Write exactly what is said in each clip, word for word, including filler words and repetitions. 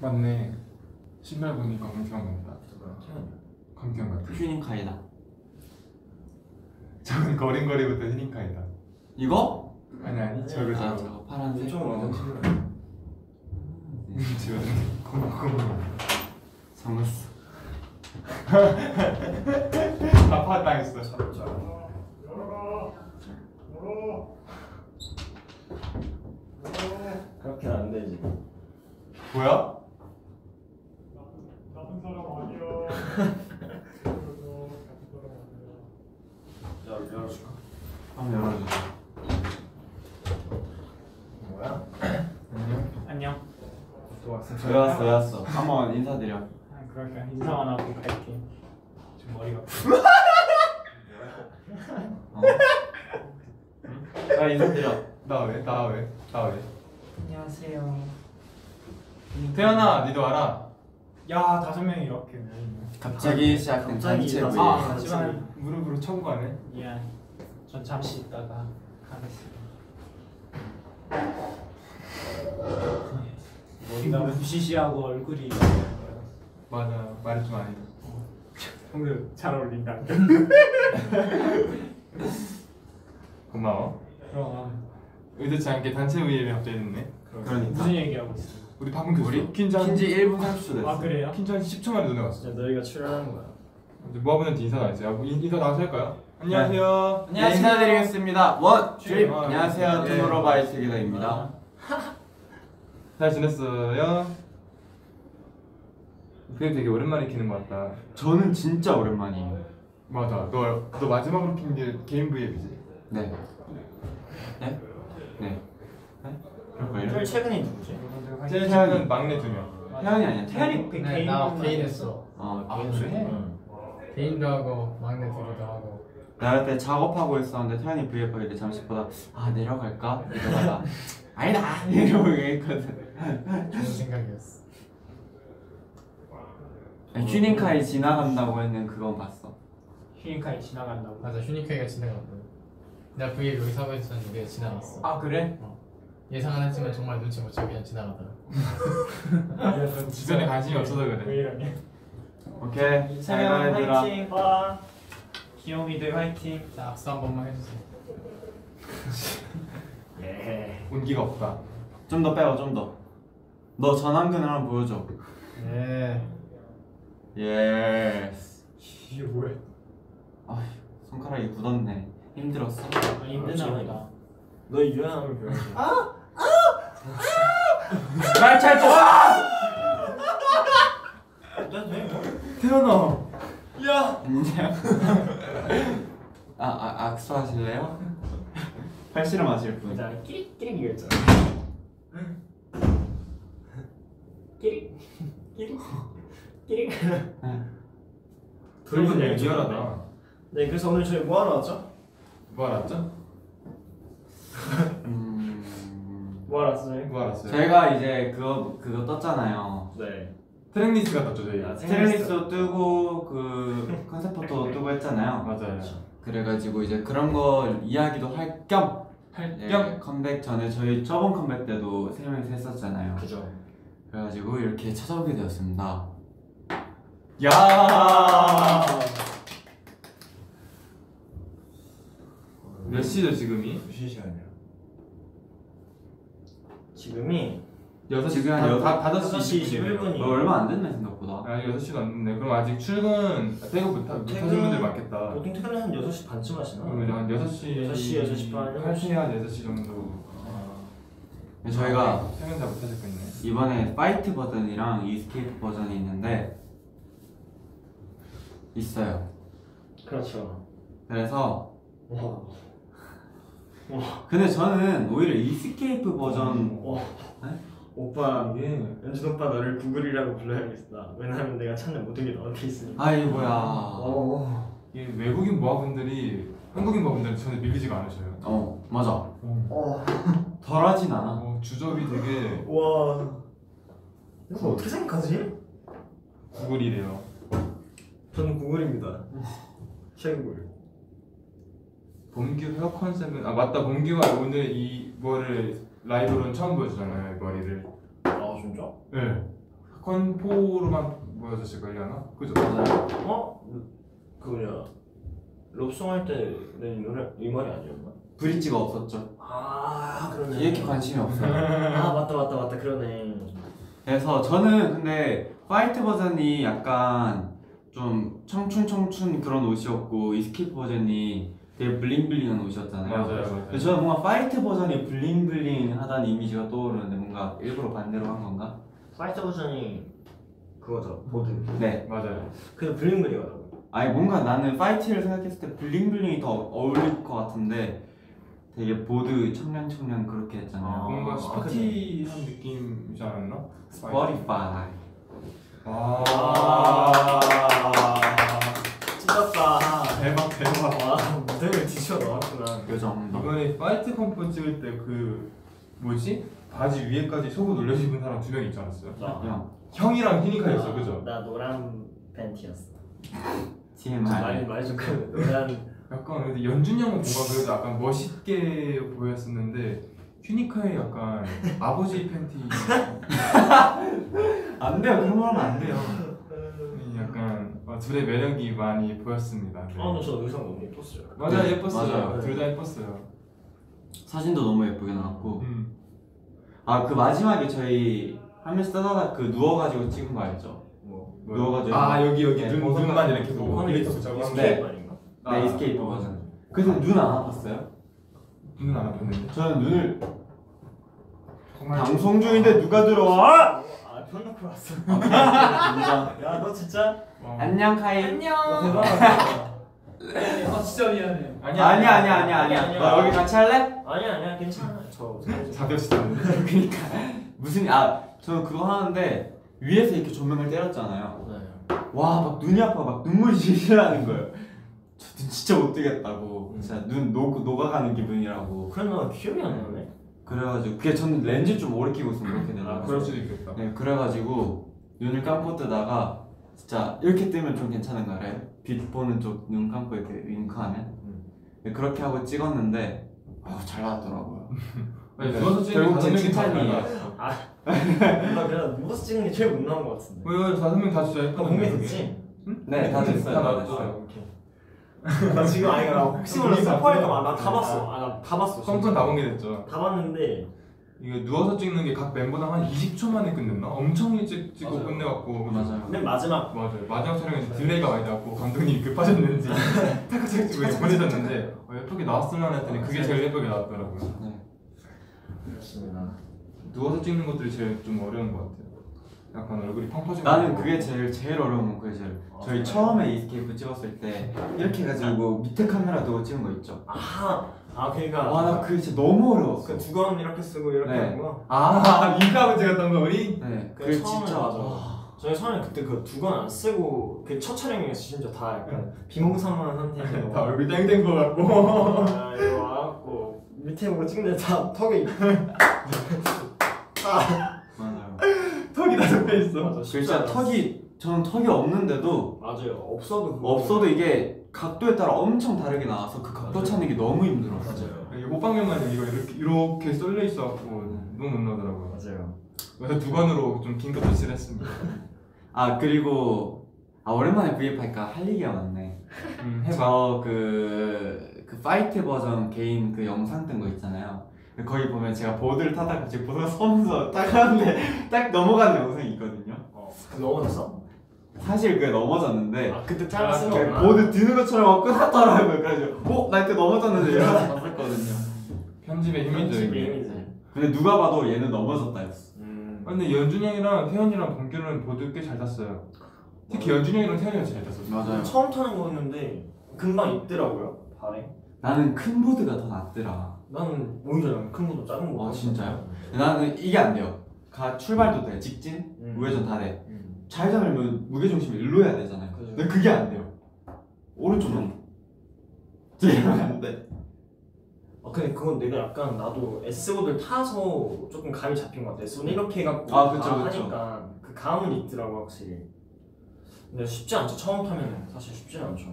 맞네. 신발 보니까 강태형 같다. 강태형 같아. 휴닝카이다. 저건 거린거리부터 휴닝카이다. 이거? 아니 아니 저거 아, 저거. 저거 파란색. 좀 완전 신발. 지금 고마워. 상했어. 다 파당했어. 잡자. 그렇게는 안 되지. 뭐야? 나쁜 사람 아니야. 야, 열어줄까? 한번 열어주세요. 뭐야? 안녕. 안녕. 또 왔어. 왜 왔어 왜 왔어. 한번 인사드려. 아, 그럴까 인사만 하고 갈게. 좀 머리가. 어. 야 인사드려. 나 왜? 나 왜? 나 왜? 안녕하세요. 태연아, 니도 알아? 야 다섯 명이 이렇게 모이네. 갑자기 시작된 갑자기 단체 갑자기. 모임. 아, 아, 하지만 무릎으로 쳐고 가네. 미안. 전 잠시 있다가 가겠습니다. 머리가 부시시하고 얼굴이. 맞아, 말이 좀 아니다. 오늘 잘 어울린다. 고마워. 그럼 의도치 않게 단체 모임에 갑자기 됐네. 그러니까. 무슨 얘기하고 있어? 우리 방금 그 우리 킨즈 한 킨지 일 분 삼십 초 됐어. 아 그래요? 킨즈 한 십 초 만에 눈에 왔어. 이제 너희가 출연하는 거야. 이제 모아보는지 인사 나왔어요. 야, 뭐 인- 인사 나와서 할까요? 안녕하세요. 네, 인사드리겠습니다. 원, 주 아, 안녕하세요. 예. 투모로우바이 투게더입니다. 잘 지냈어요? 그게 되게 오랜만에 키는 것 같다. 저는 진짜 오랜만이에요. 맞아. 너, 너 마지막으로 킨 게 개인 브이앱이지? 네. 네? 네. 네? 그럴걸요? 제일 최근이 누구지? 제일 최근 막내 두 명. 태연이 아니야? 태연이 태연이? 그 네, 개인 나 개인 했어. 어, 아, 개인 그래? 중에. 응. 개인도 하고 막내 둘이도 하고. 나 그때 작업하고 있었는데 태연이 브이앱 하길래 잠시 보다 아 내려갈까? 이러다가 아니다! 이러고 얘기했거든. 좋은 생각이었어. 휴닝카이 지나간다고 했는 그건 봤어. 휴닝카이 지나간다고. 맞아, 휴니크가 지나갔거든. 내가 V앱 여기 서고 있었는데 지나갔어. 아 그래? 예상은 했지만 정말 눈치 못 채고 그냥 지나가더라. 주변에 관심이 없어서 왜 그래. 이러니? 오케이. 잘 세명 가 얘들아. 화이팅. 와. 귀요미들 화이팅. 자, 악수 한 번만 해주세요. 예. 온기가 없다. 좀 더 빼고 좀 더. 너 전완근을 한번 보여줘. 예. 예스. 이게 뭐야? 아 손가락이 굳었네. 힘들었어? 아, 힘드나 보다. 너 유연함을 배워줘. 말잘 줘. 나 돼? 태연아. 안녕. 아, 아 악수하실래요? 팔씨름 하실 분. 자, 끼릭끼릭 이랬잖아. 끼릭 끼릭 끼릭. 돌분 되게 얘기 리얼하다. 네, 그래서 오늘 저희 뭐 하러 왔죠? 뭐 알았죠? 음. 뭐 하러 왔어 저희? 뭐 알았어요? 저희가 이제 그거 그거 떴잖아요. 네. 트랙리스트가 떴죠 저희. 아, 스트레이스 뜨고 그 컨셉 포토 뜨고 했잖아요. 맞아요. 그래가지고 이제 그런 거 이야기도 할 겸 할 예, 겸. 컴백 전에 저희 저번 컴백 때도 세 명이서 했었잖아요. 그죠. 그래가지고 이렇게 찾아오게 되었습니다. 야. 몇 시죠 지금이? 무슨 시간이야? 지금이 여섯 시. 지금 한 다- 여섯- 다- 다섯 다섯 시 시 이십일 이십일 분. 분이. 어, 얼마 안 됐네 생각보다. 아 여섯 시도 안 됐네. 그럼 아직 출근 퇴근 못, 하, 못 하신 분들 많겠다. 보통 퇴근은 한 여섯 시 반쯤 하시나? 그러면 한 여섯 시. 여섯 시, 여섯 시 반. 할 시 한 여섯 시 정도. 근데 저희가 퇴근 다 못 하실 거 있네. 이번에 파이트 버전이랑 이스케이프 버전이 있는데 있어요. 그렇죠. 그래서 와. 근데 저는 오히려 이스케이프 버전 와. 네? 오빠, 이게 연준 오빠 너를 구글이라고 불러야겠다. 왜냐하면 내가 찾는 모든 게 너한테 있으니까. 아이고야. 어. 이게 외국인 모아분들이 한국인 모아분들은 전혀 밀리지가 않으셔요. 어 맞아. 어. 덜하진 않아. 어, 주접이 되게 와. 이거 어떻게 생각하지? 구글이래요. 저는 구글입니다. 최구글. 범규 헤어 컨셉은 아 맞다. 범규가 오늘 이 뭐를 라이브로는 처음 보여주잖아요. 이 머리를. 아 진짜? 네. 건포로만 모여졌을 걸려나? 그죠? 맞아요. 어? 그 뭐냐 롭송 할 때는 노래 이 말이 아니었나? 브릿지가 없었죠. 아 그러네. 이렇게 관심이 없어요. 아 맞다 맞다 맞다 그러네. 그래서 저는 근데 파이트 버전이 약간 좀 청춘 청춘 그런 옷이었고 이스케이프 버전이 되게 블링블링한 옷이었잖아요. 맞아요, 맞아요. 근데 저는 뭔가 파이트 버전이 블링블링하다는 이미지가 떠오르는데 뭔가 일부러 반대로 한 건가? 파이터 버전이 그거죠 보드. 네. 맞아요. 그래서 블링블링하다고. 아니 뭔가 나는 파이트를 생각했을 때 블링블링이 더 어울릴 것 같은데 되게 보드 청량청량 그렇게 했잖아요. 아, 뭔가 아, 스포티한 느낌이지 않았나? 스포티파이. 아, 찢었다. 대박 대박. 와 무대를 뒤쳐 넣었구나. 요정. 이번에 파이트 컴포 찍을 때 그 뭐지? 바지 위에까지 속옷 올려 입은 사람 두 명 있지 않았어요? 나, 형 형이랑 히니카였어, 그죠? 나 노란 팬티였어. 티엠아이. 많이 많이 좀 그 노란. 약간 근데 연준이 형은 뭔가 그래도 약간 멋있게 보였었는데 휴니카의 약간 아버지 팬티 안 돼요. 그런 말 하면 안 돼요. 약간 어, 둘의 매력이 많이 보였습니다. 네. 아, 저 의상 너무 예뻤어요. 맞아요, 네, 예뻤어요. 맞아요. 둘 다 예뻤어요. 사진도 너무 예쁘게 나왔고. 음. 아 그 마지막에 저희 한 명씩 따다닥 그 누워가지고 찍은 거 알죠? 뭐 누워가지고. 아 여기 여기 네, 눈 버섯만 눈만 이렇게 보고 하늘 이렇게 있었죠. 붙잡고 네. 스케이프 아닌가? 네, 이스케이프 버전. 그래서 눈 안 아팠어요? 눈은 안 아팠는데. 저는 눈을 정말 방송 중인데 누가 들어와? 아, 펴놓고 왔어. 진짜. 야, 너 진짜? 어. 안녕 카이. 안녕. 너 대단하다. 아 진짜 미안해. 아니야 아니야 아니야 아니야 아니야. 아니야. 너 여기 같이 할래? 아니야, 아니야, 괜찮아. 저 자격시다는데. 그러니까 무슨 아 저는 그거 하는데 위에서 이렇게 조명을 때렸잖아요. 네. 와 막 눈이 아파 막 눈물이 질질 나는 거예요. 저도 진짜 못 뜨겠다고. 진짜 눈 녹, 녹아가는 기분이라고. 그래, 너 기억이 안 나네. 그래가지고 그게 저는 렌즈 좀 오래 끼고 있으면 이렇게 되나 아 그럴 수도 있겠다. 네 그래가지고 눈을 감고 뜨다가 진짜 이렇게 뜨면 좀 괜찮은 거래요. 빛 보는 쪽 눈 감고 이렇게 윙크하면 음. 네, 그렇게 하고 찍었는데 어, 잘 나왔더라고요. 아니 네. 누워서 찍는 결국 다섯 제 명이 다 칭찬이- 잘 나왔어. 나 그래, 누워서 찍는 게 제일 못 나온 것 같은데. 왜 다섯 명 다 진짜 너 예쁘던데. 공개 그게? 됐지? 네 다 됐어요. 다 다 나왔죠. 됐어요. 오케이. 나 지금 아니 나 혹시 몰라 스포일까 나다 봤어. 아, 나 다 봤어. 성분 다 공개됐죠. 다 봤는데 이게 누워서 찍는 게 각 멤버당 한 이십 초 만에 끝냈나? 엄청 일찍 찍고 맞아요. 끝내갖고. 맞아요. 맨 마지막 맞아요. 마지막 촬영에서 딜레이가 많이 나고 감독님이 급하셨는지 타카착 찍고 이렇게 보내셨는데 어, 예쁘게 나왔으면 했더니 그게 제일 예쁘게 나왔더라고요. 네. 그렇습니다. 누워서 찍는 것들이 제일 좀 어려운 것 같아요. 약간 얼굴이 펑 퍼지고. 나는 그게 제일 제일 어려운 건 그게 제일. 아, 저희 그래요? 처음에 이스케이프 찍었을 때 이렇게 해가지고 밑에 카메라 두고 찍은 거 있죠. 아, 아 그러니까 와 나 그게 진짜 너무 어려웠어. 그 두건 이렇게 쓰고 이렇게 네. 하는 거. 아 이가면 찍었던 거 우리? 네. 그 그게 처음에 진짜 맞아. 와. 저희 처음에 그때 그 두 건 안 쓰고 그 첫 촬영이었어. 심지어 다 약간 비몽사몽한 상태에서 다 얼굴 땡땡 거 같고. 아, 이거 와갖고 밑에 보고 찍는데 다 턱에 맞아요. 턱이 다 접혀 있어. 맞아. 그 쉽지 진짜 않았어. 턱이 저는 턱이 없는데도 맞아요. 없어도 그거- 없어도 이게 각도에 따라 엄청 다르게 나와서 그 각도 맞아요. 찾는 게 너무 힘들었어요. 맞아요. 이게 호빵면만 이거 이렇게 이렇게 쏠려 있어갖고 너무 못 나더라고요. 맞아요. 그래서 두 관으로 좀 긴급 조치를 했습니다. 아 그리고 아 오랜만에 브이앱 하니까 할 얘기가 많네. 음, 해봐. 저그 그 파이트 버전 개인 그 영상 뜬 거 있잖아요. 거기 보면 제가 보드를 타다가 제 보드가 서면서 딱 하는데 딱 넘어가는 영상이 있거든요. 어. 그 넘어졌어? 사실 그게 넘어졌는데 아 그때 짤을 아, 쓴 그게 거구나. 보드 드는 것처럼 막 끊었더라고요. 그래가지고 어? 나 이때 넘어졌는데 이러면서 봤었거든요. 편집의 힘이죠 편집의 이게. 힘이지. 근데 누가 봐도 얘는 넘어졌다 했어. 음. 아, 근데 연준이 형이랑 태현이랑 본규는 보드 꽤 잘 탔어요. 특히 연준이 형이랑 태현이가 제일 잘 탔었어요. 맞아요. 처음 타는 거였는데 금방 있더라고요. 발에. 나는 큰 보드가 더 낫더라. 나는 오히려 난큰 것도 작은 거. 아, 진짜요? 나는 이게 안 돼요. 가 출발도 돼. 직진, 음. 우회전 다 돼. 음. 좌회전하면 무게 중심이 일로 해야 되잖아요. 그죠. 근데 그게 안 돼요. 오른쪽은 이러면 안 돼. 아 근데 그건 내가 약간 나도 에스오를 타서 조금 감이 잡힌 것 같아. 에스오는 이렇게 해갖고 아, 그쵸, 다 그쵸. 하니까 그 감은 있더라고 확실히. 근데 쉽지 않죠. 처음 타면 사실 쉽지 않죠.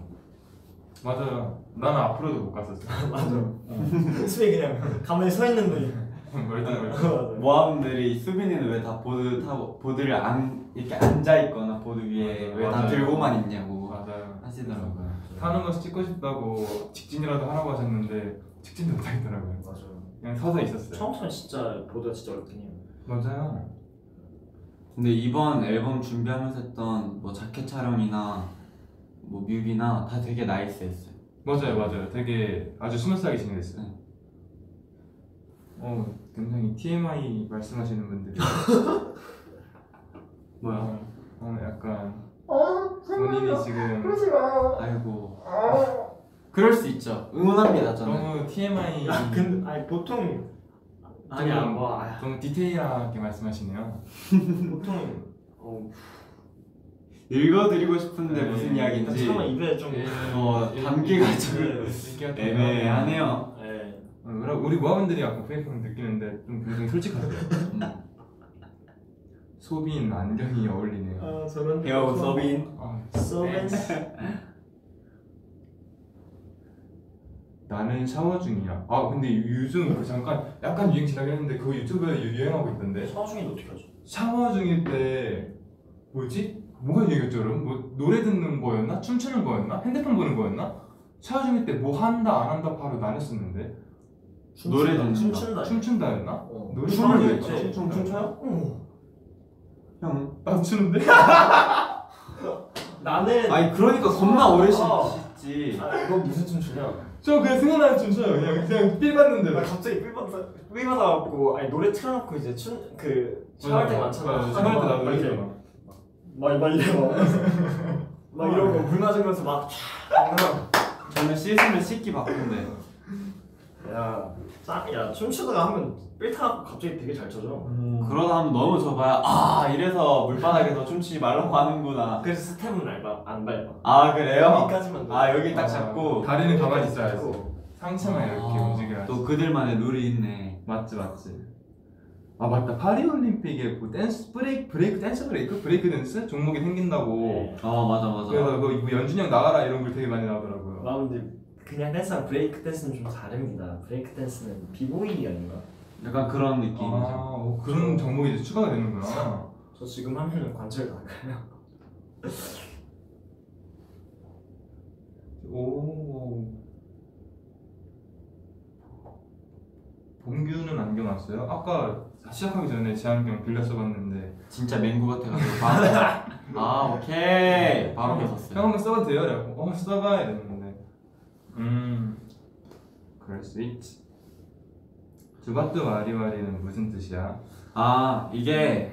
맞아요. 나는 앞으로도 못 갔었어. 맞아. 수비 그냥 가만히 서 있는데 멀뚱멀뚱. 모아분들이 수빈이는 왜 다 보드 타고 보드를 안 이렇게 앉아 있거나 보드 위에 왜 다 맞아요. 들고만 있냐고 맞아요. 하시더라고요. 타는 거 찍고 싶다고 직진이라도 하라고 하셨는데 직진도 못하겠더라고요. 맞아요. 그냥 서서 있었어요. 처음처럼 진짜 보드가 진짜 어렵긴 해요. 맞아요. 근데 이번 앨범 준비하면서 했던 뭐 자켓 촬영이나 뭐 뮤비나 다 되게 나이스했어요. 맞아요, 맞아요. 되게 아주 스무스하게 진행됐어요. 네. 어, 굉장히 티엠아이 말씀하시는 분들이 뭐야? 어, 약간 본인이 지금 아이고. 그럴 수 있죠. 응원합니다 저는. 너무 티엠아이 아 근데 아니 보통 아니야 좀- 뭐 아, 너무 디테일하게 말씀하시네요. 보통 어 읽어드리고 싶은데 네. 무슨 이야기인지 차마 입에 좀 어, 담기가 좀 얘기가 좀 애매하네요. 네. 어, 우리- 우리 모아분들이 약간 페이퍼는 느끼는데 좀 굉장히 솔직하세요. 음. 소빈 안경이 어울리네요. 아 저런 헤어 서빈. 아, 서벤스 나는 샤워 중이야. 아 근데 요즘 그 잠깐 약간 유행 지나긴 했는데 그 유튜브에 유- 유행하고 있던데 샤워 중인데 어떻게 하죠? 샤워 중일 때 뭐지? 뭐가 유행했죠 여러분? 뭐 노래 듣는 거였나? 춤추는 거였나? 핸드폰 보는 거였나? 샤워 중일 때 뭐 한다 안 한다 바로 나눴었는데 노래 듣는다. 춤춘다 춤춘다였나? 어. 노래 춤을 춤을 왜 왜 춰? 춤 춤춰요? 응. 형. 나도 추는데? 나는 아니 그러니까 겁나 오래 아. 씻지. 아, 너 무슨 춤 추냐? 저 그냥 생각나는 춤 춰요. 그냥 그냥 삘 봤는데 나 갑자기 삘받아 삘받아갖고 아니 노래 틀어놓고 이제 춤그 샤워할 때 많잖아. 맞아, 샤워할 때 나도 막 이렇게 이러잖아. 막, 막 이래 막, 막 이러고 물 맞으면서 막 촤 저는 씻으면 씻기 바쁜데. 야, 짜, 야 춤추다가 하면 삘 타갖고 갑자기 되게 잘 춰져. 그러다 하면 너무 좁아야 아 이래서 물바닥에서 춤추지 말라고 하는구나. 그래서 스텝은 안 밟아. 안 밟아. 아 그래요? 여기까지만 돼. 아 여기 딱 잡고. 다리는 가만히 있어야지. 잡고. 상체만 이렇게 아, 움직여야지. 또 그들만의 룰이 있네. 맞지 맞지. 아 맞다 파리올림픽에 뭐 댄스 브레이크 브레이크 댄스 브레이크 브레이크 댄스 종목이 생긴다고. 네. 어 맞아 맞아. 그래서 그 뭐 연준이 형 나가라 이런 글 되게 많이 나오더라고요. 나 근데 그냥 댄스랑 브레이크 댄스는 좀 다릅니다. 브레이크 댄스는 비보이 아닌가? 약간 그런 아 느낌이죠. 어, 그런 종목이 이제 추가가 되는구나. 저 지금 하면은 관절 나가요. 오. 봉규는 안경 왔어요? 아까 시작하기 전에 제 안경 빌려 써봤는데 진짜 맹구 같아가지고 바로. 아 오케이 바로 형 벗었어요. 한번 써봐도 돼요? 이래갖고 어 써봐 이랬는데 음 그럴 수 있지. 두바뚜 와리와리는 무슨 뜻이야? 아 이게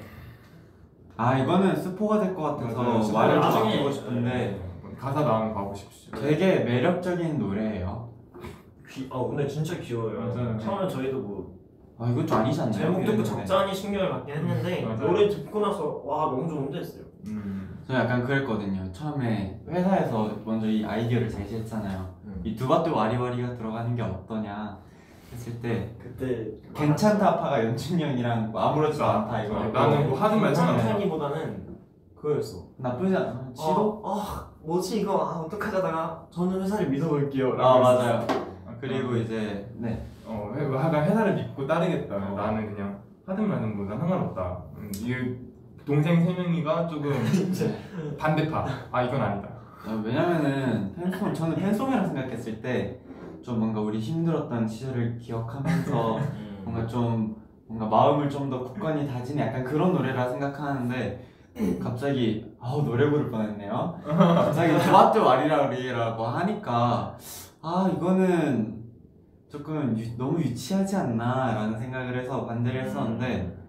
아 이거는 스포가 될 것 같아서 말을 좀 나중에- 아끼고 싶은데 가사 나오면 가고 싶죠. 되게 매력적인 노래예요. 귀, 아 근데 진짜 귀여워요. 맞아요. 처음에 저희도 뭐 아 이건 좀 아니지 않나요? 제목 듣고 이랬는데. 적잖이 신경을 받긴 했는데 맞아요. 노래 듣고 나서 와 너무 좋은데 했어요. 음. 저 약간 그랬거든요. 처음에 회사에서 먼저 이 아이디어를 제시했잖아요. 음. 이 두바뚜 와리와리가 들어가는 게 어떠냐 했을 때 그때 괜찮다 파가 연준이 형이랑 뭐 아무렇지도 않다 이거. 어, 나는 뭐 하든 말든 안 해. 괜찮다기보다는 그거였어. 나쁘지 않아. 시도? 어, 어, 뭐지 이거 아 어떡하자다가 저는 회사를 믿어볼게요. 아 맞아요. 아, 그리고 이제 네 어 회- 약간 회사를 믿고 따르겠다. 어. 나는 그냥 하든 말든 뭐난 상관없다. 음, 이 동생 세 명이가 조금 반대파. 아 이건 아니다. 어, 왜냐면은 팬송 저는 팬송이라 생각했을 때 좀 뭔가 우리 힘들었던 시절을 기억하면서 음. 뭔가 좀 뭔가 마음을 좀 더 굳건히 다지는 약간 그런 노래라 생각하는데 갑자기 아우 노래 부를 뻔했네요. 갑자기 두바뚜 와리라리라고 하니까 아 이거는 조금 유, 너무 유치하지 않나라는 생각을 해서 반대를 했었는데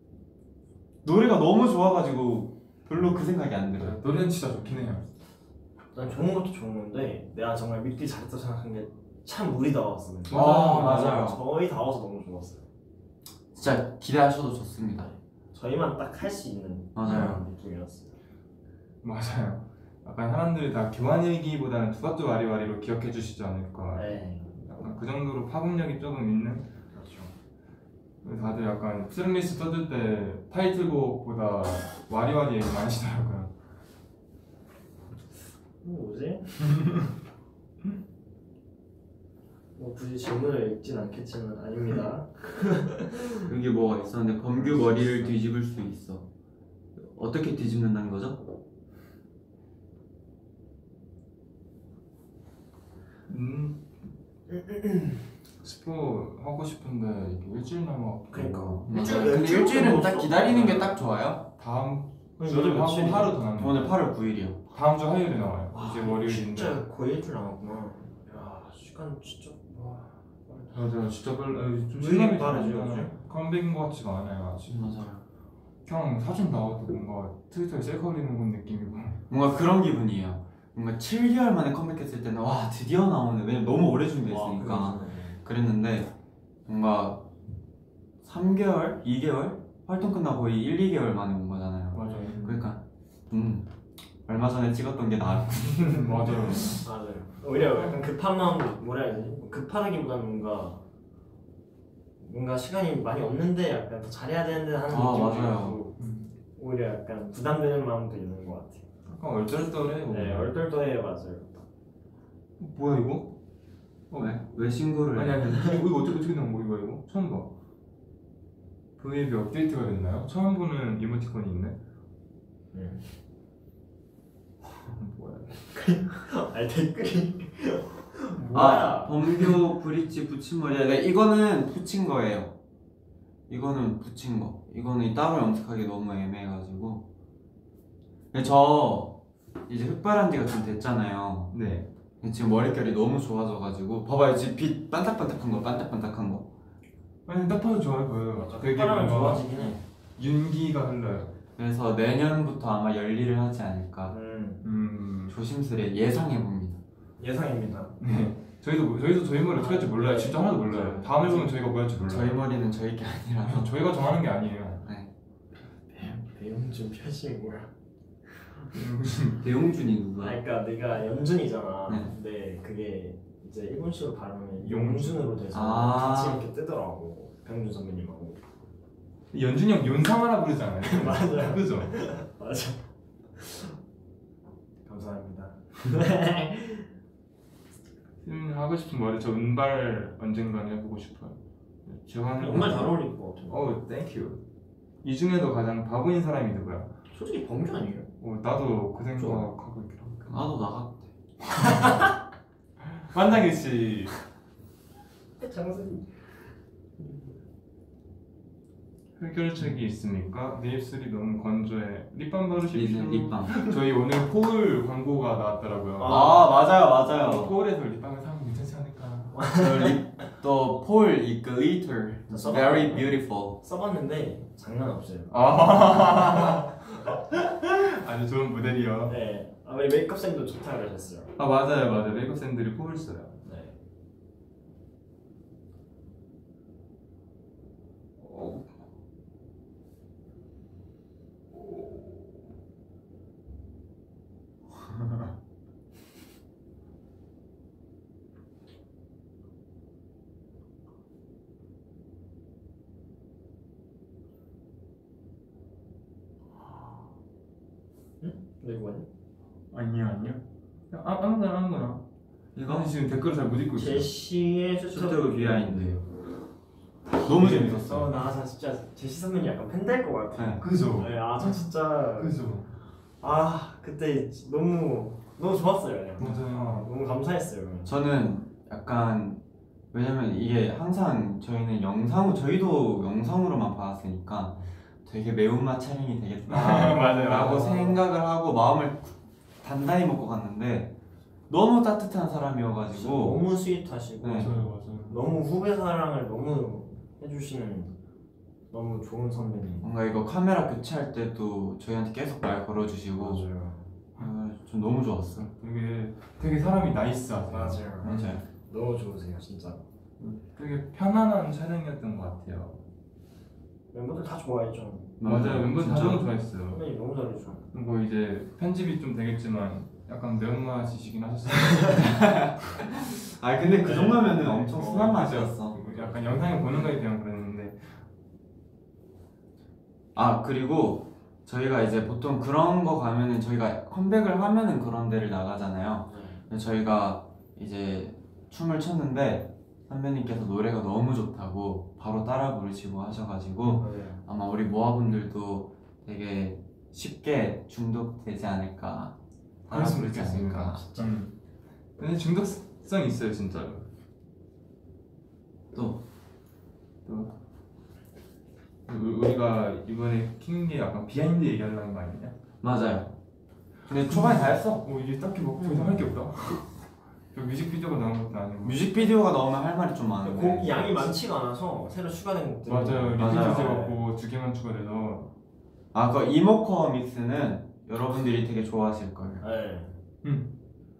노래가 너무 좋아가지고 별로 그 생각이 안 들어요. 노래는 진짜 좋긴 해요. 난 좋은 것도 좋은 건데 내가 정말 믿기 잘했다 생각한 게 참 우리 다웠어. 아, 맞아요. 저희 다워서 너무 좋았어요. 진짜 기대하셔도 좋습니다. 저희만 딱 할 수 있는 맞아요. 그런 느낌이었어요. 맞아요. 약간 사람들이 다 교환 일기보다는 두바뚜 와리와리로 기억해 주시지 않을까. 네, 약간 그 정도로 파급력이 조금 있는. 그렇죠. 그래서 다들 약간 트랙리스트 써줄 때 타이틀곡보다 와리와리 얘기 많이 하시더라고요. 뭐 뭐지? 뭐 굳이 질문을 읽진 않겠지만 아닙니다. 여기 뭐가 있었는데 범규 머리를 뒤집을 수 있어. 어떻게 뒤집는다는 거죠? 음 스포 하고 싶은데 이게 일주일 남아. 그러니까. 맞아요. 근데 일주일은 딱 기다리는 게 딱 좋아요. 다음 오늘 주 몇일 하고 며칠이지? 하루 더 남았네. 오늘 팔월 구일이요. 다음 주 화요일에 나와요. 와, 이제 월요일인데. 진짜 거의 일주일 남았구나. 야 시간 진짜 와. 맞아요. 진짜 별로 어, 좀 왜 실감이 이렇게 빠르지, 안 나요. 요즘? 컴백인 것 같지가 않아요 아직. 맞아요. 그냥 사진 나와도 뭔가 트위터에 셀카 올리는 건 느낌이고. 뭔가 그런 기분이에요. 뭔가 칠 개월 만에 컴백했을 때는 와 드디어 나오네. 왜냐면 너무 오래 준비했으니까. 와, 그랬는데 뭔가 삼 개월, 이 개월 활동 끝나고 거의 일, 이 개월 만에 온 거잖아요. 맞아요. 그러니까 음 얼마 전에 찍었던 게 나아. 맞아요. 맞아요. 오히려 약간 급한 마음 뭐라 해야 되지? 급하다기보다는 뭔가 뭔가 시간이 많이 없는데 약간 더 잘해야 되는데 하는 아, 느낌도 맞아요. 있고 오히려 약간 부담되는 마음도 있는 것 같아요. 약간 얼떨떨해. 네, 얼떨떨해요, 맞아요. 뭐야 이거? 어, 왜? 왜 신고를 아니 해? 아니 이거, 이거 어떻게 어떻게 나온 거 이거 이거 처음 봐. 브이앱이 업데이트가 됐나요? 처음 보는 이모티콘이 있네. 네. 뭐야? 아니 댓글이 아 뭐야? 범규 브릿지 붙임머리야. 네 이거는 붙인 거예요. 이거는 붙인 거. 이거는 따로 염색하기 너무 애매해가지고. 근데 저 이제 흑발한 지가 좀 됐잖아요. 네. 근데 지금 머릿결이 너무 좋아져가지고 봐봐요 지금 빛 반짝반짝한 거 반짝반짝한 거. 아니 딱 봐도 좋아 보여요. 되게 흑발하면 뭔가 좋아지긴 해. 윤기가 흘러요. 그래서 내년부터 아마 열일을 하지 않을까. 음, 음. 조심스레 예상해봅니다. 예상입니다. 네. 저희도 저희도 저희 머리 어떻게 할지 몰라요. 진짜 하나도 몰라요. 다음에 보면 저희가 뭐 할지 몰라요. 저희 머리는 저희 게 아니라서. 저희가 정하는 게 아니에요. 네. 배용준 표시 뭐야? 배용준이 아, 누구야? 그러니까 내가 연준이잖아. 네. 근데 그게 이제 일본식으로 발음하면 용준. 용준으로 돼서 아. 같이 이렇게 뜨더라고. 배용준 선배님하고. 연준이 형 윤상하라 부르잖아요. 맞아요. 그죠? 맞아. 감사합니다. 음, 하고 싶은 머리 저 은발 언젠가는 해보고 싶어요. 제가 하는 정말 잘 어울릴 것 같아. 어, 땡큐. 이 중에도 가장 바보인 사람이 누구야? 솔직히 범규 아니에요? 어, 나도 그 생각하고 있더라고. 나도 나갔대. 만장일 씨. 장선이. 흡결책이 있으니까 내 입술이 너무 건조해. 립밤 바르십시오. 리는 립밤. 저희 오늘 폴 광고가 나왔더라고요. 아 맞아요 맞아요. 폴에서 립밤을 사면 괜찮지 않을까? 또폴이 glitter very beautiful. 써봤는데 장난 없어요. 아, 아주 좋은 모델이요. 네. 아, 우리 메이크업쌤도 좋다 그러셨어요. 아 맞아요 맞아요. 메이크업 쌤들이 폴을 써요. 네. 어. 너 이거 아니? 아니요 아니요. 아, 아무거나 아무거나. 이거 나는 지금 댓글을 잘 못 읽고 있어요. 제시의 슈터브 비하인드. 너무 재밌었어. 나 진짜 제시 선배님 약간 팬 될 것 같아. 네. 그죠? 네, 아, 저 진짜 그죠? 아 그때 너무 너무 좋았어요. 그냥. 맞아요. 아, 너무 감사했어요. 저는 약간 왜냐면 이게 항상 저희는 영상 저희도 영상으로만 봤으니까 되게 매운맛 촬영이 되겠다 아, 맞아요. 라고 생각을 하고 마음을 단단히 먹고 갔는데 너무 따뜻한 사람이어가지고 너무 스윗하시고 네. 맞아요 맞아요. 너무 후배 사랑을 너무 해주시는 너무 좋은 선배님. 뭔가 이거 카메라 교체할 때도 저희한테 계속 말 걸어주시고 맞아요. 아, 좀 너무 좋았어요. 되게 되게 사람이 나이스하세요. 맞아요. 맞아요. 너무 좋으세요 진짜. 되게 편안한 촬영이었던 것 같아요. 멤버들 다 좋아했죠. 맞아요. 멤버 다 진짜. 너무 좋아했어요. 선배님 너무 잘해줘. 뭐 이제 편집이 좀 되겠지만 약간 매운맛이시긴 하셨어요. 아 근데 그 네. 정도면은 엄청 어, 순한 그죠? 맛이었어. 약간 영상에 보는 거에 대한 그랬는데 아 그리고 저희가 이제 보통 그런 거 가면은 저희가 컴백을 하면은 그런 데를 나가잖아요. 근데 저희가 이제 춤을 췄는데 선배님께서 노래가 너무 좋다고 바로 따라 부르시고 하셔가지고 맞아요. 아마 우리 모아분들도 되게 쉽게 중독되지 않을까, 따라 그랬으면 부르지 않을까. 좋겠습니다. 음. 근데 중독성 있어요 진짜로. 또 또 우- 우리가 이번에 킨 게 약간 비하인드 얘기하려는 거 아니냐? 맞아요. 근데 초반에 다 했어. 어 이게 딱히 뭐 더 이상 할 게 없다. 저 뮤직비디오가 나온 것도 아니고. 뮤직비디오가 나오면 할 말이 좀 많은데 곡 양이 많지가 않아서 새로 추가된 곡들. 맞아요. 맞아요. 리믹스 해갖고 두 개만 추가돼서. 아, 그 이모코어 믹스는 여러분들이 되게 좋아하실 거예요. 네. 음.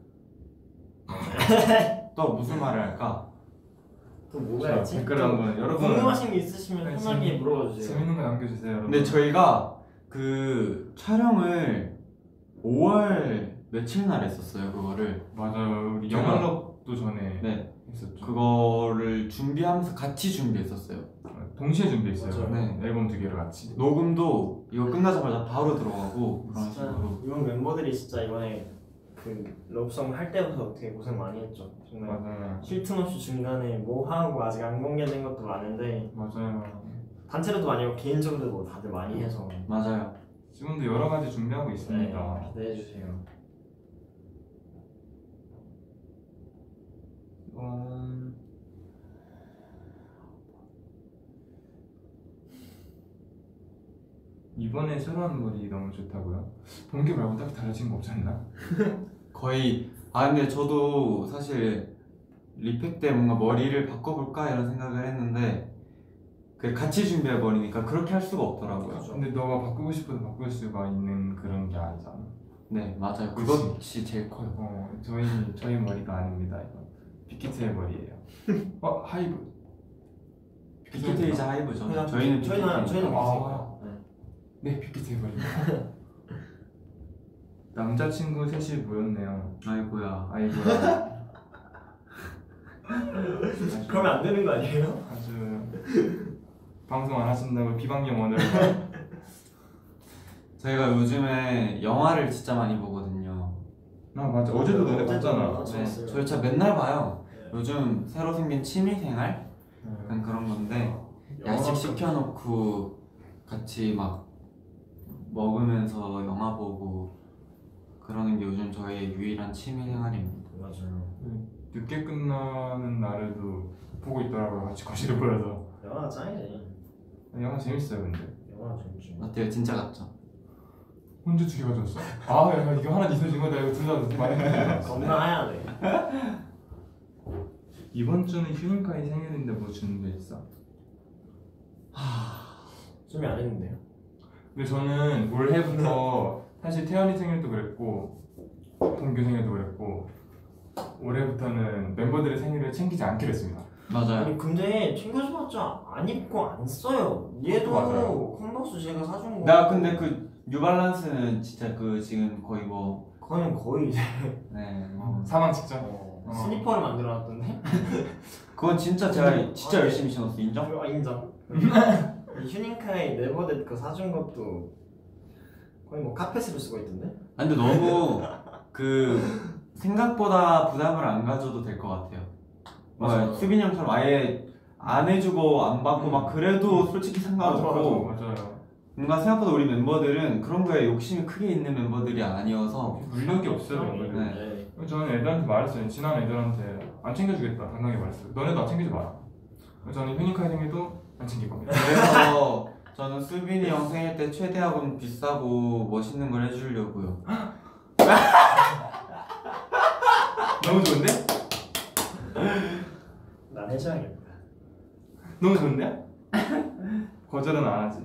또 무슨 말을 할까? 또 뭐가 자, 있지? 댓글 또 한번 여러분 궁금하신 게 있으시면 네, 편하게 재밌- 물어봐주세요. 재밌는 거 남겨주세요. 여러분. 근데 저희가 그 촬영을 오월 며칠 날 했었어요, 그거를. 맞아요. 우리 제가- 영화럽도 전에 네, 했었죠. 그거를 준비하면서 같이 준비했었어요. 동시에 준비했어요. 맞아요. 네. 앨범 두 개를 같이. 녹음도 이거 끝나자마자 바로 들어가고 그런 진짜 식으로. 이번 멤버들이 진짜 이번에 그 러브송 할 때부터 되게 고생 많이 했죠. 정말 맞아요. 쉴 틈 없이 중간에 뭐 하고 아직 안 공개된 것도 많은데 맞아요. 단체로도 많이 하고 개인적으로도 뭐 다들 많이 해서 맞아요. 지금도 여러 가지 준비하고 네, 있습니다. 기대해 주세요. 음... 이번에 새로 한 머리 너무 좋다고요? 본게 말고 딱히 달라진 거 없지 않나? 거의 아 근데 저도 사실 리팩 때 뭔가 머리를 바꿔볼까 이런 생각을 했는데 그 같이 준비해 버리니까 그렇게 할 수가 없더라고요. 그렇죠. 근데 너가 바꾸고 싶어도 바꿀 수가 있는 그런 게 아니잖아. 네 맞아요. 그치. 그것이 제일 커요. 어, 저희 저희 머리가 아닙니다. 이거 빅히트의 머리예요. 어, 하이브. 빅히트이자 하이브죠. 그냥 저희는 저희는 빅히트니까. 저희는 아. 빅히트니까. 네. 네, 빅히트의 머리입니다. 남자친구 셋이 모였네요. 아이고야. 아이고야. 그러면 안 되는 거 아니에요? 아주 방송 안 하신다고 비방용 원을 저희가 요즘에 영화를 진짜 많이 보거든요. 아 맞아 어제도 너네 봤잖아. 어제도 네, 봤어요. 저희 진짜 맨날 봐요. 네. 요즘 새로 생긴 취미생활 약간 그런 건데 야식 시켜놓고 같이 막 먹으면서 영화 보고 그러는 게 요즘 저희의 유일한 취미생활입니다. 맞아요. 늦게 끝나는 날에도 보고 있더라고요. 같이 거실에 모여서. 영화가 짱이지. 영화 재밌어요 근데. 영화 재밌지. 어때요? 진짜 같죠? 혼자 두 개 가져왔어? 아 야, 이거 하나 있어진 거다. 이거 둘다 많이 겁나 해야 돼. 이번 주는 휴닝카이 생일인데 뭐 주는 게 있어? 준비 안 했는데요. 근데 저는 올해부터 사실 태연이 생일도 그랬고 동규 생일도 그랬고 올해부터는 멤버들의 생일을 챙기지 않기로 했습니다. 맞아요. 아니 근데 챙겨줘봤자 안 입고 안 써요. 얘도 맞아요. 컨버스 제가 사준 거. 나 근데 그 뉴발란스는 진짜 그 지금 거의 뭐 그거는 거의 이제 네, 뭐 사망 직전. 어, 어. 스니퍼를 만들어놨던데. 그건 진짜 제가 진짜 열심히 신었어. 인정? 아, 인정. 이 휴닝카이 네버댓 그 사준 것도 거의 뭐 카펫으로 쓰고 있던데. 아, 근데 너무 그 생각보다 부담을 안 가져도 될 것 같아요. 맞아요. 뭐 수빈이 형처럼 아예 안 해주고 안 받고 음. 막 그래도 솔직히 상관없고 맞아요. 뭔가 생각보다 우리 멤버들은 그런 거에 욕심이 크게 있는 멤버들이 아니어서 물력이 없어요 멤버들. 네. 저는 애들한테 말했어요. 친한 애들한테 안 챙겨주겠다 당당하게 말했어요. 너네도 안 챙기지 마라. 저는 휴닝카이 생일도 안 챙길 겁니다. 그래서 저는 수빈이 형 생일 때 최대학은 비싸고 멋있는 걸 해주려고요. 너무 좋은데? 난 해줘야겠다. 너무 좋은데? 거절은 안 하지.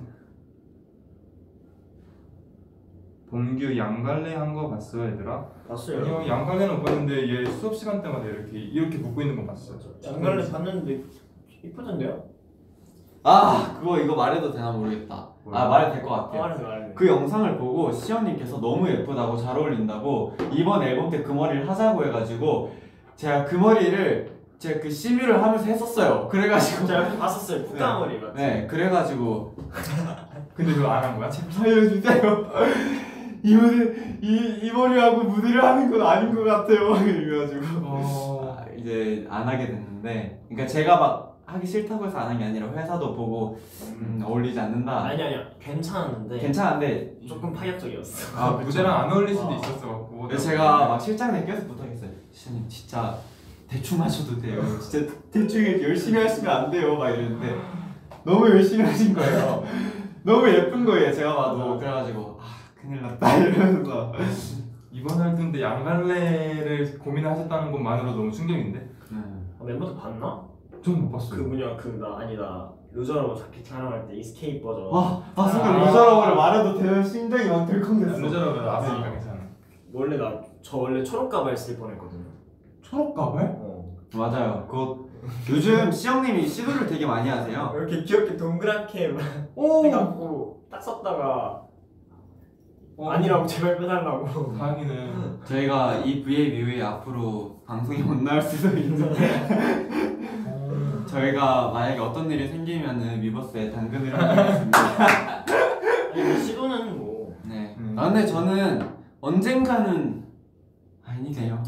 동규 양갈래 한 거 봤어 얘들아? 봤어요. 아니요 양갈래는 못 봤는데 얘 수업 시간 때마다 이렇게 이렇게 묶고 있는 거 봤어. 장갈래 봤는데 이쁘던데요? 아 그거 이거 말해도 되나 모르겠다. 아 말해도 될 것 같아요. 말해서 말해. 그 영상을 보고 시연님께서 너무 예쁘다고 잘 어울린다고 이번 앨범 때 그 머리를 하자고 해가지고 제가 그 머리를 제가 그 시뮤를 하면서 했었어요. 그래가지고 제가 옆에 봤었어요. 푸까머리 맞지? 네 그래가지고 근데 그거 안 한 거야? 살려주세요. 이 무대 이, 이 머리하고 무대를 하는 건 아닌 것 같아요. 이래가지고 어... 아, 이제 안 하게 됐는데, 그러니까 제가 막 하기 싫다고 해서 안 한 게 아니라 회사도 보고 음, 어울리지 않는다. 아니 아니야 괜찮았는데 괜찮은데 조금 파격적이었어. 아 무대랑 안 어울릴 수도 와. 있었어 갖고. 근데 제가 막 실장님 계속 부탁했어요. 시장님 진짜 대충 하셔도 돼요. 진짜 대충 열심히 하시면 안 돼요. 막 이랬는데 너무 열심히 하신 거예요. 너무 예쁜 거예요. 제가 봐도. 그래가지고 아 큰일 났다 이러면서. 이번 활동 때 양갈래를 고민하셨다는 것만으로 너무 충격인데? 음. 아, 멤버들 봤나? 전 못 그 봤어요. 뭐냐 그 나 아니다 루저러브 자켓 촬영할 때 이스케이프 버전. 와, 아 아. 순간 루저러브를 말해도 되는 심장이 막 덜컹댔어. 루저러브 나왔으니까 괜찮아. 원래 나 저 원래 초록 가발 쓸 뻔했거든요. 초록 가발? 어. 맞아요. 그거 요즘 시영님이 시도를 되게 많이 하세요. 이렇게 귀엽게 동그랗게 오! 해갖고 딱 썼다가 어. 아니라고 제발 빼달라고. 다행이네. 저희가 이 브이앱 이후에 앞으로 방송이 못 나올 수도 있는데 어. 저희가 만약에 어떤 일이 생기면은 위버스에 당근을 하겠습니다. 아니 시도는 뭐. 네. 음. 아 근데 저는 언젠가는 아니래요.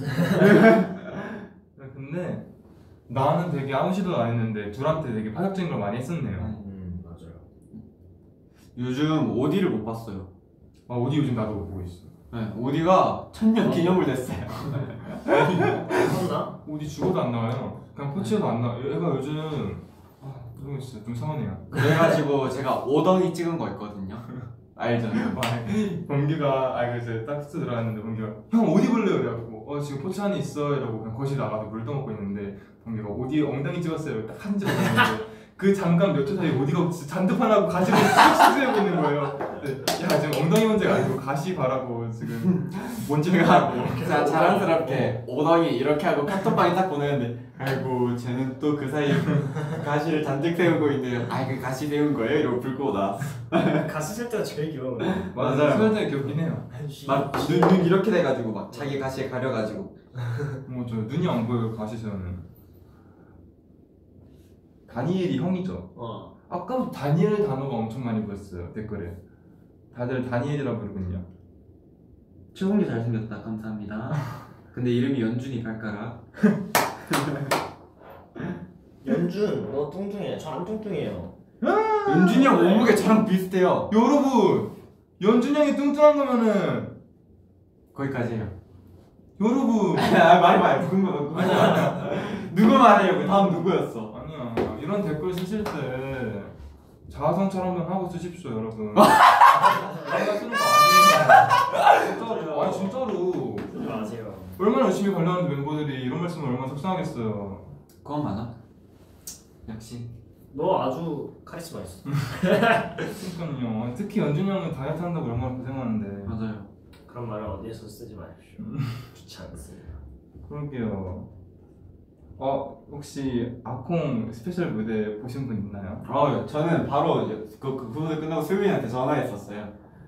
근데 나는 되게 아무 시도도 안 했는데 둘한테 되게 파격적인 걸 많이 했었네요. 음 맞아요. 요즘 오디를 못 봤어요. 아 어디 요즘 나도 못 보고 있어. 네, 오디가 천년 기념을 됐어요. 봤나? 어디 죽어도 안 나와요. 그냥 포치해도 안 나와. 얘가 요즘 아 이거 진짜 좀 서운해요. 그래가지고 제가 오덩이 찍은 거 있거든요. 알죠? 범규가 아 그래서 딱 숙소 들어갔는데 범규가 형 어디 볼래요? 이래갖고 어 지금 포츠 안에 있어 이러고 그냥 거실 나가서 물 떠먹고 있는데 범규가 어디 엉덩이 찍었어요? 딱 한 점 찍었는데 그 잠깐 몇 초 사이에 어디가 진짜 잔뜩하고 가시를 쑥 씻어내고 있는 거예요. 근데 야 지금 엉덩이 문제가 아니고 가시 바라고 지금 뭔지를 하고 자, 자랑스럽게 오덩이 이렇게 하고 카톡방에 딱 보내는데 아이고 쟤는 또 그 사이에 가시를 잔뜩 세우고 있네요. 아 그 가시 세운 거예요? 이러고 불 끄고 나. 가수 쓸 때가 제일 귀여워. 맞아요. 수현장이 귀엽긴 해요. 막 눈, 눈 이렇게 돼가지고 막 자기 가시에 가려가지고 뭐저 눈이 안 보여요 가시 세우는. 다니엘이 형이죠. 어. 아까부터 다니엘 단어가 엄청 많이 보였어요 댓글에. 다들 다니엘이라고 부르군요. 최홍기 잘생겼다 감사합니다. 근데 이름이 연준이 발가락. 연준 너 뚱뚱해. 저 안 뚱뚱해요. 연준이 형 몸무게 저랑 비슷해요. 여러분 연준 형이 뚱뚱한 거면은 거기까지예요. 여러분 아 말해봐요. 누군 거 누구 누구 말해요? 그 다음 누구였어? 아니야 이런 댓글 쓰실 때 자아성찰 한번 하고 쓰십시오 여러분. 내가 쓰는 거 아니에요. 진짜로 아니 진짜로 쓰지 마세요. 얼마나 열심히 관리하는데 멤버들이 이런 말씀을 얼마나 속상하겠어요. 그건 많아. 역시. 너 아주 카리스마 있어. 그러니까요. 특히 연준 형은 다이어트 한다고 얼마나 고생하는데. 맞아요. 그런 말을 어디에서 쓰지 마십시오. 좋지 않습니다. 그러게요. 어 혹시 아콩 스페셜 무대 보신 분 있나요? 어, 저는 바로 이제 그, 그 무대 끝나고 수빈이한테 전화했었어요.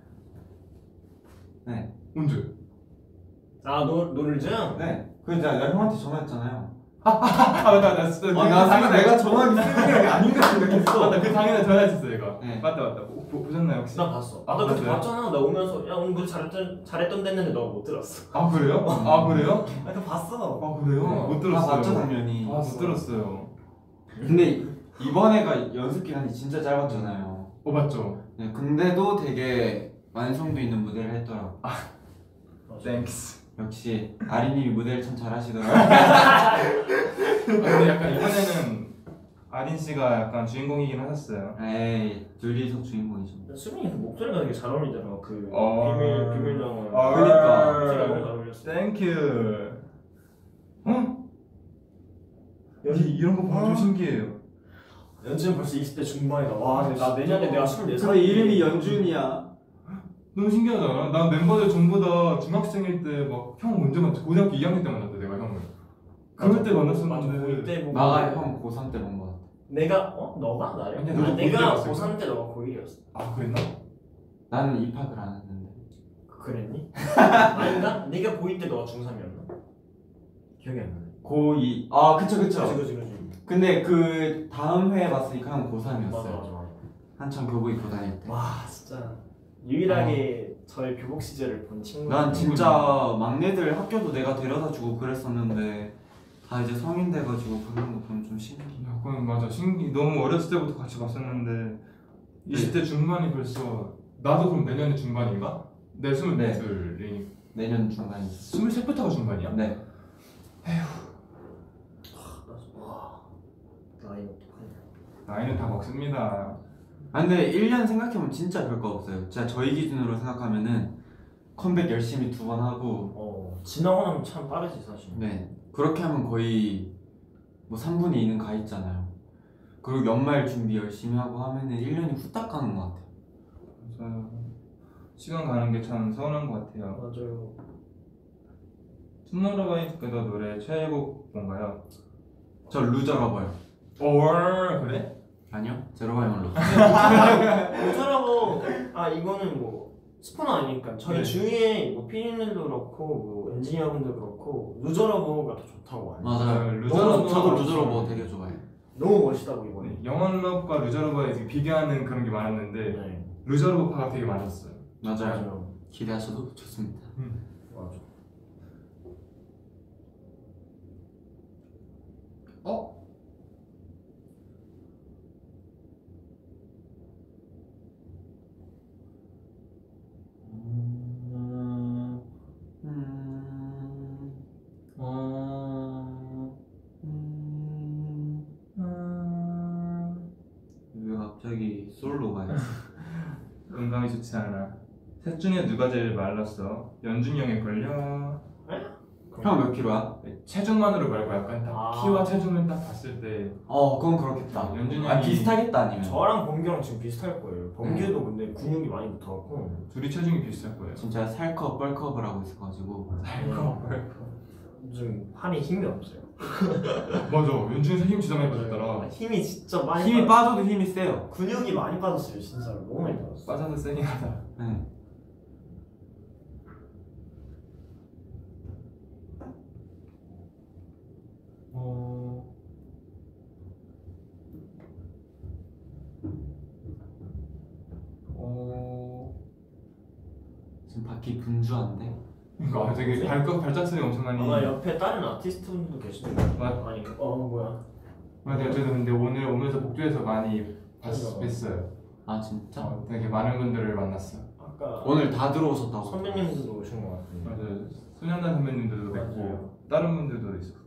네. 언제? 아 노, 노를증? 네. 그 이제 내가 형한테 전화했잖아요. 아 맞다 맞다 진짜 아, 나 순간 내가 전화하기 수빈이 형이 아닌가 생각했어. 맞다 그 당일에 전화했었어 얘가. 네. 맞다 맞다 보, 보, 보셨나요 혹시? 나 봤어. 아, 나 그때 봤어요? 봤잖아. 나 오면서 야 오늘 무대 잘했던 잘했던 됐는데 너 못 들었어. 아 그래요? 아 그래요? 나 그거 봤어. 아 그래요? 어. 못 다 들었어요. 봤죠 당연히. 아 못 들었어요. 근데 이번에가 연습 기간이 진짜 짧았잖아요. 어 맞죠? 네, 근데도 되게 완성도 있는 무대를 했더라고. 아, 땡스. 역시 아리님이 무대를 참 잘하시더라고요. 근데 약간 이번에는 아린 씨가 약간 주인공이긴 하셨어요. 에이 둘이서 주인공이죠. 수빈이 그 목소리가 되게 잘 어울리더라. 그 어. 비밀 비밀 정원. 아, 그러니까. 목소리가 너무 잘 어울렸어. 땡큐. 어? 이 이런 거 보면 좀 신기해요. 연준 벌써 이십 대 중반이다. 와, 근데 나 내년에 내가 스물네 살. 근데 이름이 연준이야. 너무 신기하잖아. 난 멤버들 전부 다 중학생일 때 막 형 언제 만났지? 고등학교 이 학년 때 만났다 내가 형을. 그럴 때 만났었는데. 그때 보고 나가 형 고삼 때 본 거 같아. 내가 어 너가 나를? 아니야, 아, 너도 고일 때 내가 봤을 고삼 때 너가 고일이었어. 아 그랬나? 나는 입학을 안 했는데. 그랬니? 아닌가? 내가 고일 때 너가 중삼이었나? 기억이 안 나네. 고이. 아 그쵸 그쵸. 그치 그치 그치. 근데 그 다음 회에 봤으니까 형 맞아 고삼이었어요. 맞아 맞아. 한참 교복 입고 다닐 때. 와 진짜 유일하게 저의 교복 시절을 본 친구. 난 진짜 막내들 학교도 내가 데려다 주고 그랬었는데 다 이제 성인 돼가지고 부르는 거 보면 좀 신기해. 야, 그건 맞아. 신기. 너무 어렸을 때부터 같이 봤었는데 이십 대 중반이 벌써. 나도 그럼 내년에 중반인가? 내 스물둘이. 내년 중반이. 스물셋부터가 중반이야? 네. 와 나이 어떡하냐. 나이는 다 먹습니다. 아 근데 일 년 생각해보면 진짜 별거 없어요. 진짜 저희 기준으로 생각하면은 컴백 열심히 두 번 하고 어 지나고 나면 참 빠르지 사실. 네 그렇게 하면 거의 뭐 삼분의 이는 가 있잖아요. 그리고 연말 준비 열심히 하고 하면은 일 년이 후딱 가는 것 같아요. 맞아요. 시간 가는 게 참 서운한 것 같아요. 맞아요. 투모로우바이투게더 노래 최애곡 뭔가요? 저 루저러버요. 오 그래? 아니요 제로바이멀로. 어쩌라고. 아 이거는 뭐 스포는 아니니까 저희 네. 주위에 뭐 피디님들도 그렇고 뭐 엔지니어분들 그렇고 루저러버가 더 좋다고 하네요. 맞아요. 루저러버 저도 루저러버 되게 좋아해요. 너무 멋있다고 이번에. 영원럽과 루저러버에 비교하는 그런 게 많았는데 네. 루저러버파가 되게 많았어요. 맞아요. 맞아요. 기대하셔도 좋습니다. 맞아. 어? 음... 음... 어... 음... 음... 왜 갑자기 솔로 가요? 건강이 좋지 않아. 셋 중에 누가 제일 말랐어? 연준이 형일걸요? 형 몇 킬로야? 체중만으로 말고 약간 딱 아. 키와 체중을 딱 봤을 때 어 그건 그렇겠다. 연준이 아 형이 비슷하겠다 아니면. 저랑 범규랑 지금 비슷할 거예요. 범규도 네. 근데 근육이 많이 붙어갖고 둘이 체중이 비슷할 거예요. 진짜 살컵 뻘컵을 하고 있어가지고. 살거 말거. 좀 팔에 힘이 없어요. 맞아. 연준이 힘 진짜 많이 빠졌더라. 힘이 진짜 많이 힘이 빠... 빠져도 힘이 세요. 근육이 많이 빠졌어요. 진짜로 너무 많이 빠졌어. 빠져도 세긴 하다. 네. 어... 어... 지금 바퀴 분주한데. 이거 되게 발각 발작 소리 엄청 많이. 아마 옆에 다른 아티스트분도 계시는 거 맞- 아니 어 뭐야. 맞아요. 저도 근데 오늘 오면서 복도에서 많이 봤, 맞아. 뵀어요. 아 진짜? 어, 되게 많은 분들을 만났어. 아까 오늘 다 들어오셨다고. 선배님들도 오신 것 같은데. 맞아요. 소년단 선배님들도 맞아요. 뵙고 다른 분들도 있었고.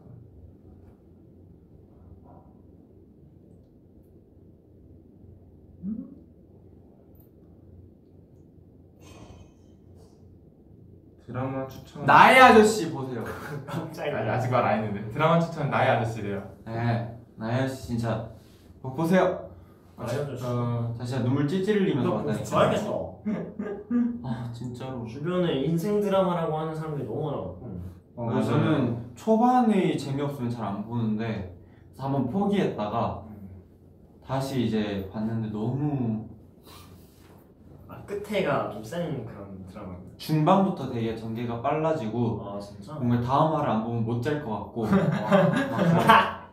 드라마 추천. 나의 아저씨 보세요. 갑자기. 아니, 아직 말 안 했는데 드라마 추천 나의 아저씨래요. 네. 나의 아저씨 진짜 꼭 보세요. 나의 아저씨. 어, 자 진짜 눈물 찔찔 흘리면서 너 봤다니까. 좋아하겠어. 아 진짜로. 주변에 인생 드라마라고 하는 사람들이 너무 많아갖고. 어, 그래서 저는 초반에 재미없으면 잘 안 보는데 그래서 한번 포기했다가 다시 이제 봤는데 너무 아 끝에가 좀 센 그런 드라마. 중반부터 되게 전개가 빨라지고 아 진짜? 뭔가 다음 화를 안 보면 못 잘 것 같고 막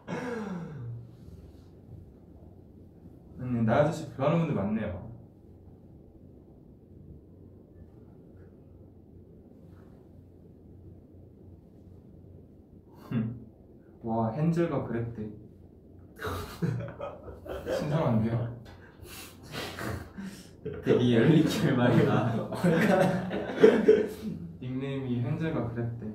음, 나의 아저씨 좋아하는 분들 많네요. 와 헨젤과 그레텔 신선한데요? 되게 열린 결말이다. 닉네임이 헨젤과 그레텔.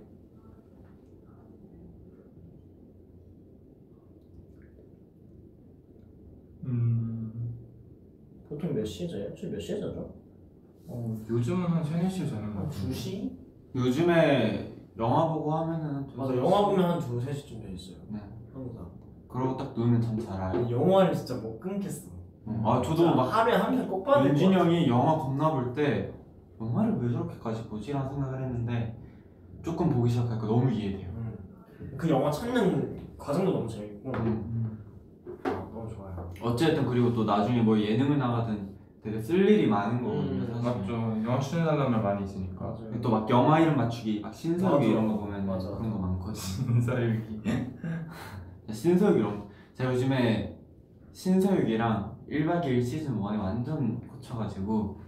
음, 보통 몇 시에 자요? 지금 몇 시에 자죠? 어, 요즘은 한 세네 시에 자는 것 한 같아요. 두 시? 요즘에 영화 보고 하면은 한 두세 맞아 시? 영화 보면 한 두 세 시쯤 돼 있어요. 네. 항상. 그러고 딱 누우면 잠 잘 와요. 영화를 진짜 못 끊겠어. 음. 아 저도 막 하루에 한 편 꼭 봐야 될것 윤진이 같아. 형이 영화 겁나 볼 때 영화를 왜 저렇게까지 보지? 라는 생각을 했는데 조금 보기 시작하니까 너무 이해돼요. 음. 그 영화 찾는 과정도 너무 재밌고 음. 아, 너무 좋아요. 어쨌든 그리고 또 나중에 뭐 예능을 나가든 되게 쓸 일이 많은 거거든요 음, 사실. 맞죠. 영화 추천해달라면 많이 있으니까. 맞아요. 또 막 영화 이름 맞추기 막 신서유기 맞아. 이런 거 보면 맞아. 그런 거 많거든요. 인사일기. 신서유기 이런 거. 제가 요즘에 신서유기랑 일박 이일 시즌 일에 완전 꽂혀가지고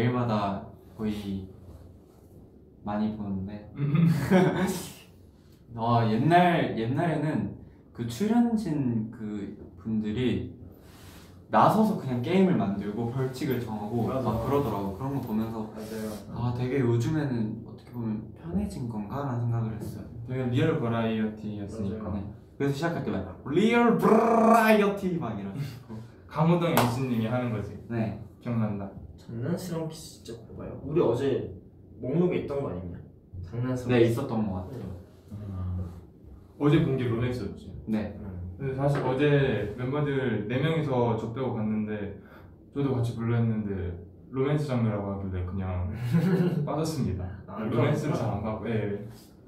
매일마다 거의 많이 보는데 아 옛날 옛날에는 그 출연진 그 분들이 나서서 그냥 게임을 만들고 벌칙을 정하고 맞아. 막 그러더라고. 그런 거 보면서 맞아요. 아 되게 요즘에는 어떻게 보면 편해진 건가라는 생각을 했어요. 되게 리얼 버라이어티였으니까. 맞아요. 네. 그래서 시작할 때 막 리얼 브라이어티 막 이런. 강호동 엠씨님이 하는 거지. 네. 기억난다. 장난스러운 키스 진짜 봐봐요. 우리 어제 목록에 있던 거 아니냐? 장난스러운 네 키스. 있었던 것 같아요. 어제 본 게 로맨스였지. 네. 음. 근데 사실 어제 멤버들 네 명이서 저 빼고 갔는데 저도 같이 불러 했는데 로맨스 장르라고 하길래 그냥 빠졌습니다. 아, 로맨스를 잘 안 가고. 예.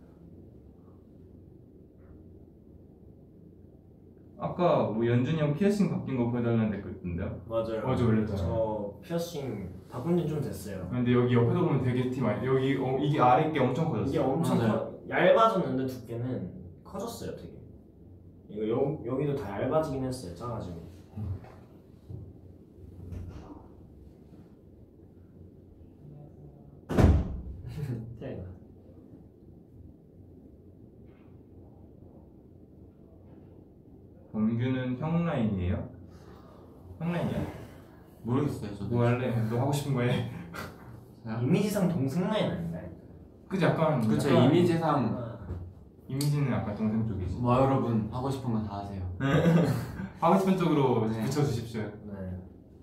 아까 뭐 연준이 형 피어싱 바뀐 거 보여달라는 댓글 있던데요? 맞아요. 어제 올렸잖아요. 저 피어싱 바꾼 지 좀 됐어요. 근데 여기 옆에도 보면 되게 티 많이 여기 어, 이게 아래 게 엄청 커졌어. 이게 엄청 맞아요. 커, 얇아졌는데 두께는 커졌어요, 되게. 이거 여, 여기도 다 얇아지긴 했어요, 작아지고. 태양이다. 범규는 형 라인이에요? 형 라인이야? 모르겠어요 저도. 뭐 할래? 너 하고 싶은 거 해. 이미지상 동생 라인 아닌가요? 그치 약간 그쵸 약간 이미지상 아, 이미지는 약간 동생 쪽이지. 뭐 여러분 하고 싶은 건 다 하세요. 하고 싶은 쪽으로 네. 붙여주십시오. 네.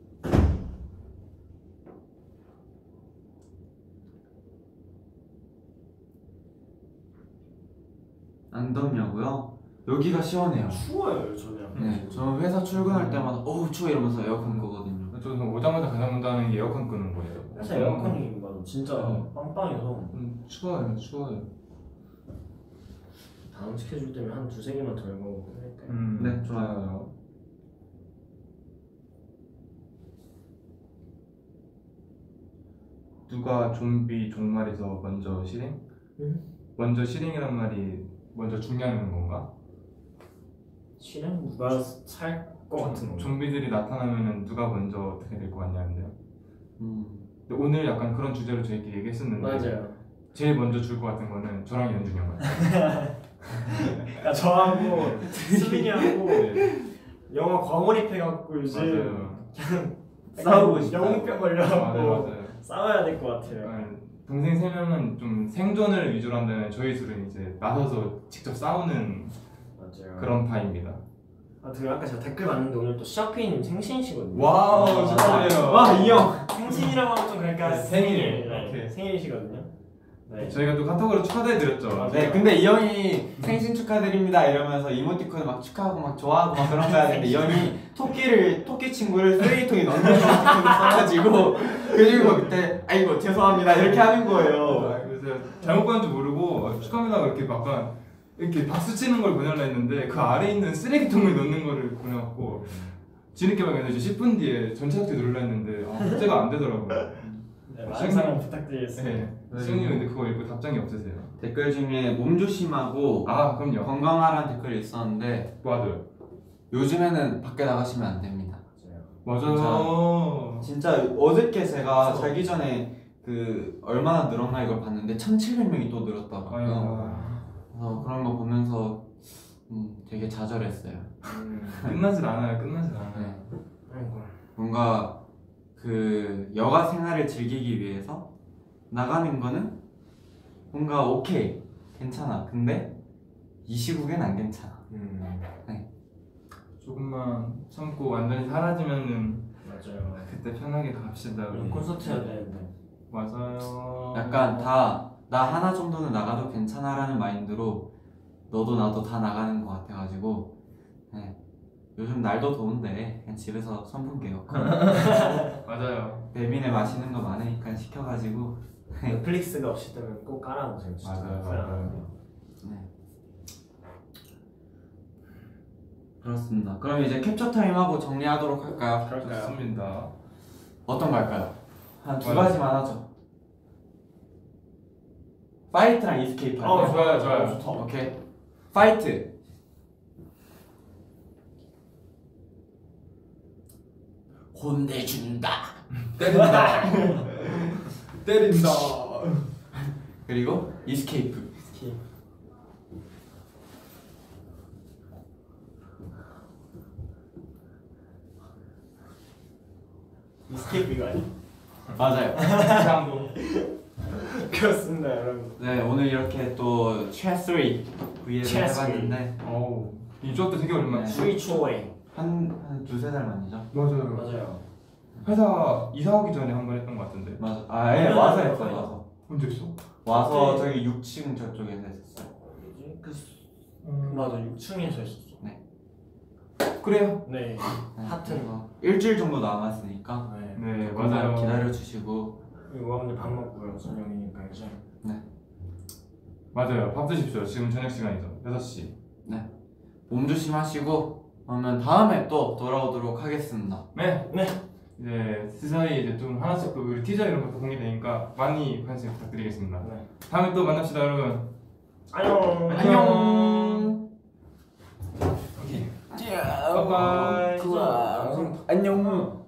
안 덥냐고요? 여기가 시원해요. 추워요, 저녁. 네, 저는 회사 출근할 때마다 어우 추워 이러면서 에어컨 끄거든요. 저는 오자마자 가장 먼저 하는 게 에어컨 끄는 거예요. 회사 에어컨이 막 진짜 음. 빵빵해서 음, 추워요, 추워요. 다음 스케줄 때문에 한 두세 개만 더 읽어보고 할까요? 음, 네, 좋아요. 누가 좀비 종말에서 먼저 실행? 응? 먼저 실행이란 말이 먼저 중요한 건가? 실행? 누가 살 것 같은 건가? 좀비들이 나타나면은 누가 먼저 어떻게 될 것 같냐는데요. 음. 근데 오늘 약간 그런 주제로 저희끼리 얘기했었는데 맞아요. 제일 먼저 줄 것 같은 거는 저랑 연준이 형 같아요. 그러니까 저하고 수빈이하고 네, 영화 과몰입해갖고 요즘 맞아요. 싸우고 싶다. 영웅병 맞아요, 걸려갖고 맞아요. 싸워야 될 것 같아요. 약간 동생 세 명은 좀 생존을 위주로 한다면 저희 둘은 이제 나서서 직접 싸우는 맞아요. 그런 파입니다. 아, 그 아까 제가 댓글 봤는데 오늘 또 시아피님 생신이시거든요. 와우, 축하드려요. 와, 이 형. 생신이라고 하면 좀 그러니까 네, 생일. 생일. 네, 오케이. 생일이시거든요. 네. 저희가 또 카톡으로 축하드렸죠. 맞아요. 네, 근데 이 형이 생신 축하드립니다 이러면서 이모티콘을 막 축하하고 막 좋아하고 막 그런 거 해야 되는데 이 형이 토끼를 토끼 친구를 쓰레기통에 넣는 이모티콘을 써가지고 그리고 그때 아이고 죄송합니다 이렇게 하는 거예요. 아, 그래서 잘못 봤는 줄 모르고 아, 축하합니다 이렇게 막 이렇게 박수 치는 걸 보내려 했는데 그 아래에 있는 쓰레기통을 넣는 거를 보내갖고 뒤늦게 발견해서 십 분 뒤에 전체 확대 눌렀는데 아, 합체가 안 되더라고요. 네, 많은 사랑 부탁드리겠습니다. 네. 시영님 근데 그거 읽고 답장이 없으세요? 댓글 중에 몸 조심하고 아 그럼요. 건강하라는 댓글이 있었는데 맞아요. 요즘에는 밖에 나가시면 안 됩니다. 맞아요. 진짜 어저께 제가 그쵸. 자기 전에 그 얼마나 늘었나 이걸 봤는데 천칠백 명이 또 늘었더라고요. 아유, 그래서 그런 거 보면서 음, 되게 좌절했어요. 음. 끝나질 않아요. 끝나질 않아요. 네. 아이고. 뭔가 그 여가 생활을 즐기기 위해서 나가는 거는 뭔가 오케이 괜찮아. 근데 이 시국엔 안 괜찮아. 음. 조금만 참고 완전히 사라지면은 맞아요. 그때 편하게 갑시다. 우리. 우리 콘서트 해야 되는데. 맞아요. 약간 다 나 하나 정도는 나가도 괜찮아라는 마인드로 너도 나도 다 나가는 것 같아가지고 네. 요즘 날도 더운데 그냥 집에서 선풍기 에어컨 맞아요. 배민에 맛있는 거 많으니까 시켜가지고 넷플릭스가 없을 때는 꼭 깔아보세요. 진짜. 맞아요, 후회하거든요. 네. 그렇습니다. 그럼 이제 캡처 타임 하고 정리하도록 할까요? 그럴까요? 좋습니다. 어떤 거 할까요? 한 두 맞아요. 가지만 하죠. 파이트랑 이스케이프 할까요? 어, 좋아요, 좋아요. 좋다. 오케이. 파이트. 혼내준다. 때린다. 때린다. 그리고 이스케이프. 스키. 이스케이프 이거 아니? 맞아요. 장도. 그렇습니다 여러분. 네, 오늘 이렇게 또 최쓰 브이앱을 최쓰. 해봤는데 어우 이 조합도 되게 오랜만에. 네. 수위 초에 한, 한 두세 달 만이죠? 맞아요. 맞아요. 회사 이사 오기 전에 한 번 했던 것 같은데. 맞아. 아, 예, 와서 했어요, 와서. 언제 했어? 와서 그때- 저기 육 층 저쪽에서 했었어요. 뭐지? 그 수- 음, 맞아 육 층에서 했었어. 그래요. 네. 네, 하트. 그리고 일주일 정도 남았으니까 네. 네 조금만 맞아요. 기다려주시고 여러분들 밥 먹고요. 저녁이니까 이제. 맞아요. 밥 드십시오. 지금 저녁 시간이죠. 여섯 시. 몸 조심하시고 그러면 다음에 또 돌아오도록 하겠습니다. 네. 네. 이제 스사이 이제 좀 하나씩 또 우리 티저 이런 것도 공개되니까 많이 관심 부탁드리겠습니다. 네. 다음에 또 만납시다 여러분. 안녕. 안녕. 오케이. 바이바이. 그거 안녕.